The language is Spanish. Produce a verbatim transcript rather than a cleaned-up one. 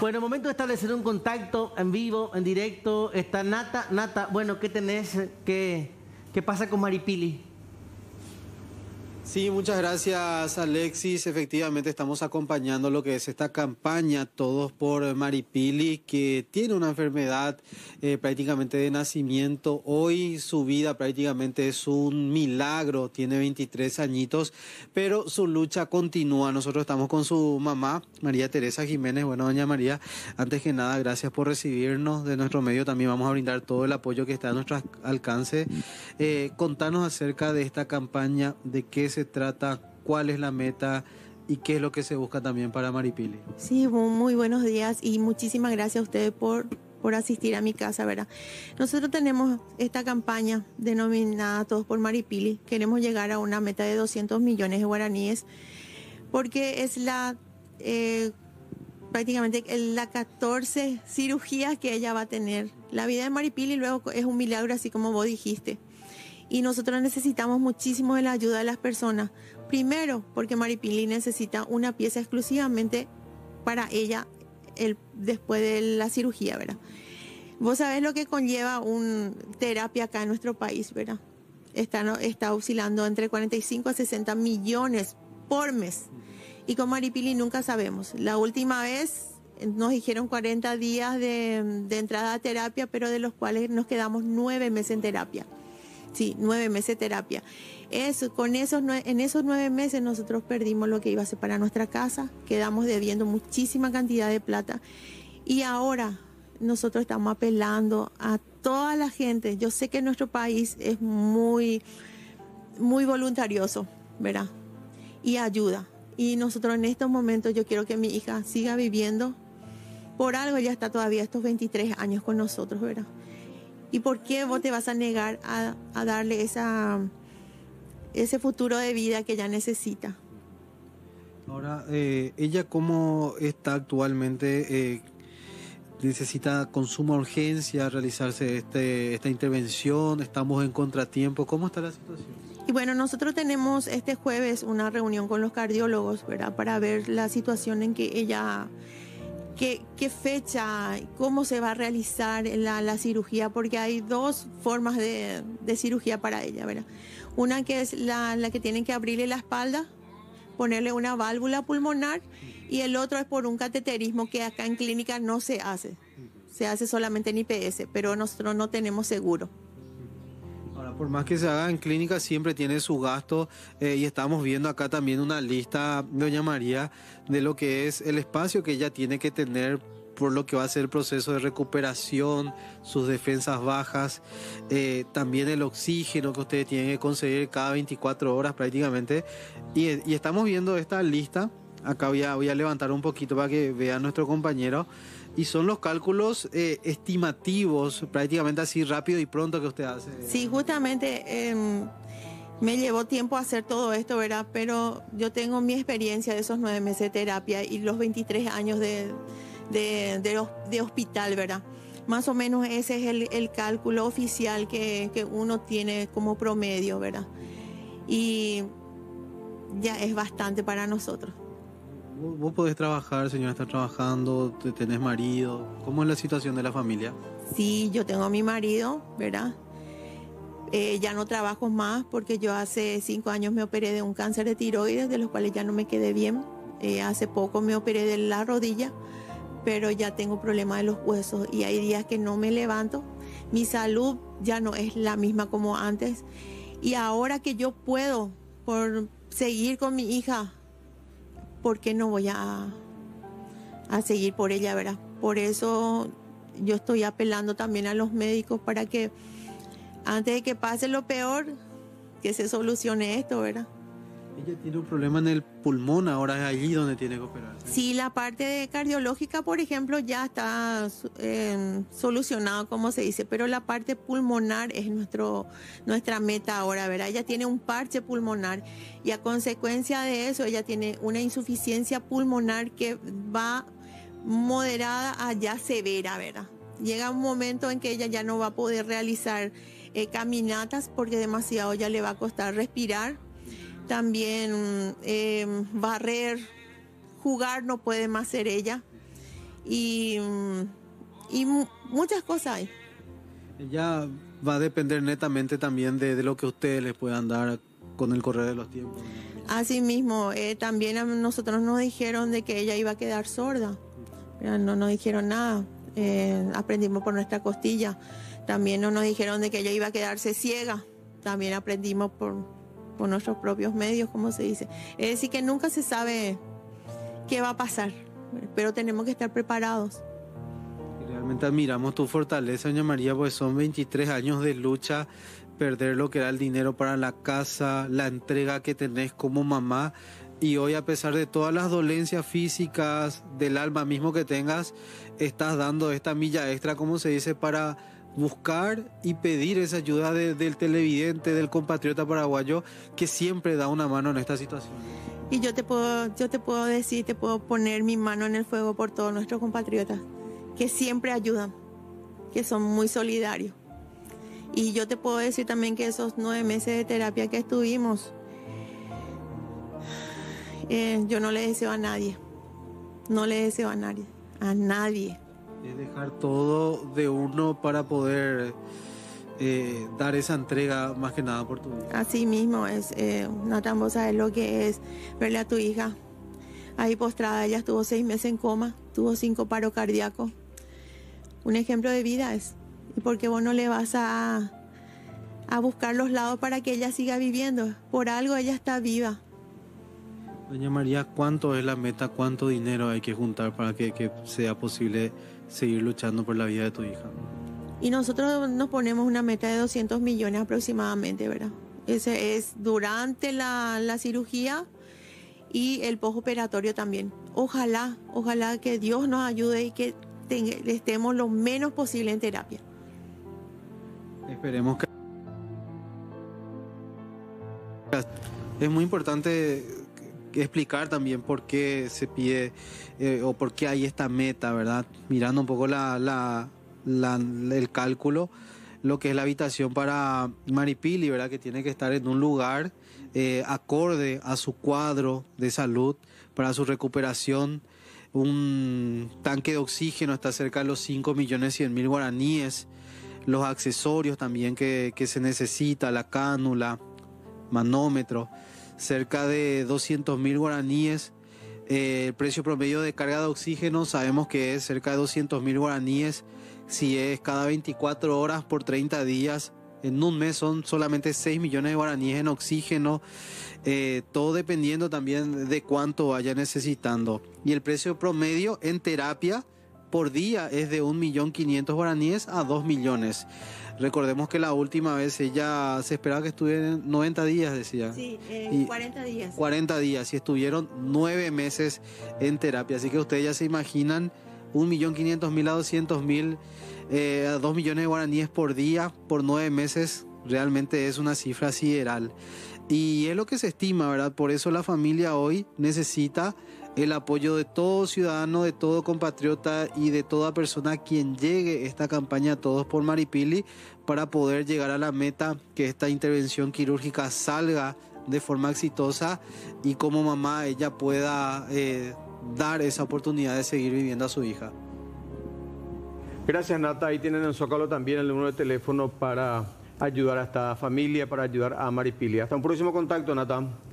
Bueno, momento de establecer un contacto en vivo, en directo. Está Nata. Nata, bueno, ¿qué tenés? ¿Qué, qué pasa con Maripili? Sí, muchas gracias, Alexis. Efectivamente estamos acompañando lo que es esta campaña Todos por Maripili, que tiene una enfermedad eh, prácticamente de nacimiento. Hoy su vida prácticamente es un milagro, tiene veintitrés añitos, pero su lucha continúa. Nosotros estamos con su mamá, María Teresa Jiménez. Bueno, doña María, antes que nada, gracias por recibirnos de nuestro medio. También vamos a brindar todo el apoyo que está a nuestro alcance. Eh, contanos acerca de esta campaña, de qué se trata, cuál es la meta y qué es lo que se busca también para Maripili. Sí, muy buenos días y muchísimas gracias a ustedes por, por asistir a mi casa, ¿verdad? Nosotros tenemos esta campaña denominada Todos por Maripili. Queremos llegar a una meta de doscientos millones de guaraníes porque es la eh, prácticamente la catorce cirugías que ella va a tener. La vida de Maripili luego es un milagro, así como vos dijiste. Y nosotros necesitamos muchísimo de la ayuda de las personas. Primero, porque Maripili necesita una pieza exclusivamente para ella el, después de la cirugía, ¿verdad? Vos sabés lo que conlleva una terapia acá en nuestro país, ¿verdad? Está, está oscilando entre cuarenta y cinco a sesenta millones por mes. Y con Maripili nunca sabemos. La última vez nos dijeron cuarenta días de, de entrada a terapia, pero de los cuales nos quedamos nueve meses en terapia. Sí, nueve meses de terapia. Eso, con esos, en esos nueve meses nosotros perdimos lo que iba a ser para nuestra casa, quedamos debiendo muchísima cantidad de plata y ahora nosotros estamos apelando a toda la gente. Yo sé que nuestro país es muy, muy voluntarioso, ¿verdad? Y ayuda. Y nosotros en estos momentos yo quiero que mi hija siga viviendo. Por algo ella está todavía estos veintitrés años con nosotros, ¿verdad? ¿Y por qué vos te vas a negar a, a darle esa, ese futuro de vida que ella necesita? Ahora, eh, ¿ella cómo está actualmente? Eh, ¿Necesita con suma urgencia realizarse este, esta intervención? ¿Estamos en contratiempo? ¿Cómo está la situación? Y bueno, nosotros tenemos este jueves una reunión con los cardiólogos, ¿verdad? Para ver la situación en que ella... ¿Qué, qué fecha, cómo se va a realizar la, la cirugía? Porque hay dos formas de, de cirugía para ella, ¿verdad? Una que es la, la que tienen que abrirle la espalda, ponerle una válvula pulmonar, y el otro es por un cateterismo que acá en clínica no se hace. Se hace solamente en I P S, pero nosotros no tenemos seguro. Ahora, por más que se haga en clínica, siempre tiene su gasto eh, y estamos viendo acá también una lista, doña María, de lo que es el espacio que ella tiene que tener por lo que va a ser el proceso de recuperación, sus defensas bajas, eh, también el oxígeno que ustedes tienen que conseguir cada veinticuatro horas prácticamente. Y, y estamos viendo esta lista, acá voy a, voy a levantar un poquito para que vea nuestro compañero. Y son los cálculos eh, estimativos, prácticamente así rápido y pronto que usted hace. Sí, justamente eh, me llevó tiempo hacer todo esto, ¿verdad? Pero yo tengo mi experiencia de esos nueve meses de terapia y los veintitrés años de, de, de, de hospital, ¿verdad? Más o menos ese es el, el cálculo oficial que, que uno tiene como promedio, ¿verdad? Y ya es bastante para nosotros. Vos podés trabajar, señora, está trabajando, tenés marido. ¿Cómo es la situación de la familia? Sí, yo tengo a mi marido, ¿verdad? Eh, ya no trabajo más porque yo hace cinco años me operé de un cáncer de tiroides, de los cuales ya no me quedé bien. Eh, hace poco me operé de la rodilla, pero ya tengo problemas de los huesos y hay días que no me levanto. Mi salud ya no es la misma como antes. Y ahora que yo puedo por seguir con mi hija, ¿por qué no voy a, a seguir por ella, verdad? Por eso yo estoy apelando también a los médicos para que antes de que pase lo peor, que se solucione esto, ¿verdad? Ella tiene un problema en el pulmón, ahora es allí donde tiene que operarse. Sí, la parte de cardiológica, por ejemplo, ya está eh, solucionada, como se dice, pero la parte pulmonar es nuestro, nuestra meta ahora, ¿verdad? Ella tiene un parche pulmonar y a consecuencia de eso ella tiene una insuficiencia pulmonar que va moderada a ya severa, ¿verdad? Llega un momento en que ella ya no va a poder realizar eh, caminatas porque demasiado ya le va a costar respirar. También eh, barrer, jugar no puede más ser ella. y, y muchas cosas hay. Ella va a depender netamente también de, de lo que ustedes les puedan dar con el correr de los tiempos. Así mismo, eh, también a nosotros nos dijeron de que ella iba a quedar sorda, pero no nos dijeron nada, eh, aprendimos por nuestra costilla. También no nos dijeron de que ella iba a quedarse ciega, también aprendimos por, por nuestros propios medios, como se dice. Es decir, que nunca se sabe qué va a pasar, pero tenemos que estar preparados. Realmente admiramos tu fortaleza, doña María, pues son veintitrés años de lucha, perder lo que era el dinero para la casa, la entrega que tenés como mamá, y hoy, a pesar de todas las dolencias físicas del alma mismo que tengas, estás dando esta milla extra, como se dice, para buscar y pedir esa ayuda de, del televidente, del compatriota paraguayo, que siempre da una mano en esta situación. Y yo te puedo, yo te puedo decir, te puedo poner mi mano en el fuego por todos nuestros compatriotas, que siempre ayudan, que son muy solidarios. Y yo te puedo decir también que esos nueve meses de terapia que estuvimos, eh, yo no le deseo a nadie, no le deseo a nadie, a nadie. Es dejar todo de uno para poder eh, dar esa entrega, más que nada por tu hija. Así mismo es, eh, Nathan, vos sabés lo que es verle a tu hija ahí postrada. Ella estuvo seis meses en coma, tuvo cinco paros cardíacos. Un ejemplo de vida es. ¿Y por qué vos no le vas a, a buscar los lados para que ella siga viviendo? Por algo ella está viva. Doña María, ¿cuánto es la meta? ¿Cuánto dinero hay que juntar para que, que sea posible seguir luchando por la vida de tu hija? Y nosotros nos ponemos una meta de doscientos millones aproximadamente, ¿verdad? Ese es durante la, la cirugía y el postoperatorio también. Ojalá, ojalá que Dios nos ayude y que ten, estemos lo menos posible en terapia. Esperemos que... Es muy importante explicar también por qué se pide eh, o por qué hay esta meta, ¿verdad? Mirando un poco la, la, la, el cálculo, lo que es la habitación para Maripili, ¿verdad? Que tiene que estar en un lugar eh, acorde a su cuadro de salud para su recuperación. Un tanque de oxígeno está cerca de los cinco millones cien mil guaraníes. Los accesorios también que, que se necesita, la cánula, manómetro, cerca de doscientos mil guaraníes. Eh, el precio promedio de carga de oxígeno sabemos que es cerca de doscientos mil guaraníes. Si es cada veinticuatro horas por treinta días, en un mes son solamente seis millones de guaraníes en oxígeno. Eh, todo dependiendo también de cuánto vaya necesitando. Y el precio promedio en terapia por día es de un millón quinientos guaraníes a dos millones. Recordemos que la última vez ella se esperaba que estuvieran noventa días, decía. Sí, eh, y cuarenta días. cuarenta días y estuvieron nueve meses en terapia. Así que ustedes ya se imaginan un millón quinientos mil a doscientos mil, eh, a dos millones de guaraníes por día por nueve meses. Realmente es una cifra sideral. Y es lo que se estima, ¿verdad? Por eso la familia hoy necesita el apoyo de todo ciudadano, de todo compatriota y de toda persona a quien llegue esta campaña Todos por Maripili, para poder llegar a la meta, que esta intervención quirúrgica salga de forma exitosa y como mamá ella pueda eh, dar esa oportunidad de seguir viviendo a su hija. Gracias, Nata. Ahí tienen en Zócalo también el número de teléfono para ayudar a esta familia, para ayudar a Maripili. Hasta un próximo contacto, Nata.